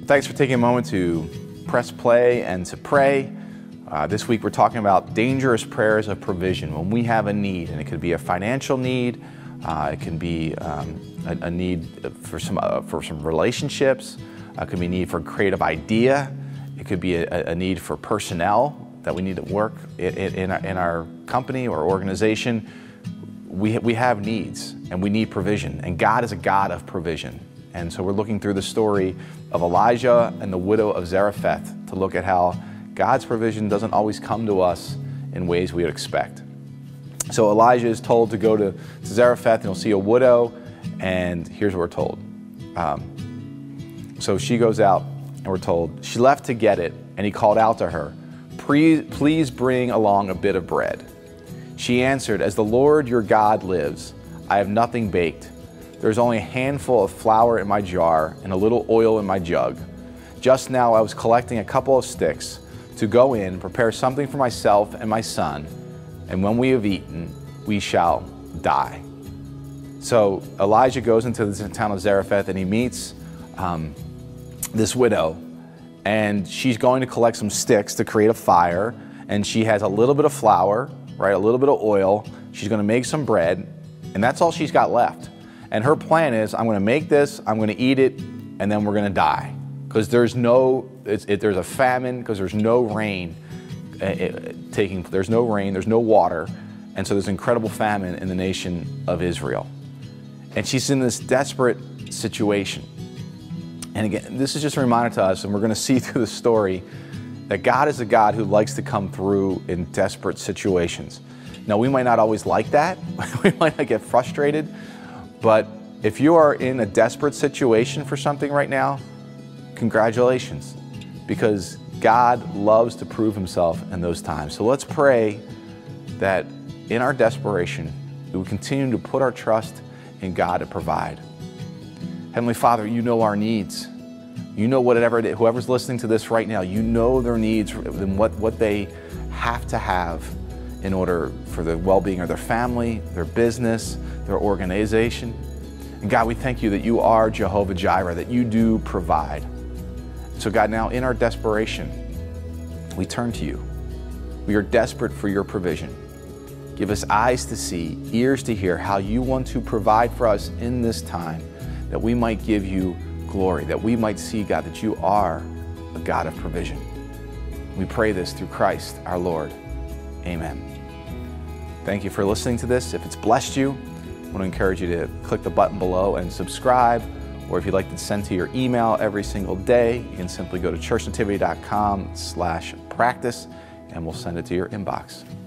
Thanks for taking a moment to press play and to pray. This week we're talking about dangerous prayers of provision. When we have a need, and it could be a financial need, it can be a need for some relationships, it could be a need for a creative idea, it could be a need for personnel that we need to work in our company or organization. We have needs and we need provision, and God is a God of provision. And so we're looking through the story of Elijah and the widow of Zarephath to look at how God's provision doesn't always come to us in ways we would expect. So Elijah is told to go to Zarephath and he'll see a widow, and here's what we're told. So she goes out and we're told, she left to get it, and he called out to her, please bring along a bit of bread. She answered, as the Lord your God lives, I have nothing baked. There's only a handful of flour in my jar and a little oil in my jug. Just now I was collecting a couple of sticks to go in, prepare something for myself and my son, and when we have eaten, we shall die. So Elijah goes into the town of Zarephath and he meets this widow, and she's going to collect some sticks to create a fire, and she has a little bit of flour, right, a little bit of oil. She's going to make some bread, and that's all she's got left. And her plan is, I'm going to make this, I'm going to eat it, and then we're going to die. Because there's a famine, because there's no rain there's no rain, there's no water, and so there's incredible famine in the nation of Israel. And she's in this desperate situation. And again, this is just a reminder to us, and we're going to see through the story, that God is a God who likes to come through in desperate situations. Now, we might not always like that. We might not get frustrated. But if you are in a desperate situation for something right now, congratulations, because God loves to prove himself in those times. So let's pray that in our desperation, we will continue to put our trust in God to provide. Heavenly Father, you know our needs. You know whatever it is, whoever's listening to this right now, you know their needs and what they have to have in order for the well-being of their family, their business, their organization. And God, we thank you that you are Jehovah Jireh, that you do provide. So God, now in our desperation, we turn to you. We are desperate for your provision. Give us eyes to see, ears to hear how you want to provide for us in this time, that we might give you glory, that we might see, God, that you are a God of provision. We pray this through Christ our Lord. Amen. Thank you for listening to this. If it's blessed you, I want to encourage you to click the button below and subscribe, or if you'd like to send to your email every single day, you can simply go to churchnativity.com/practice and we'll send it to your inbox.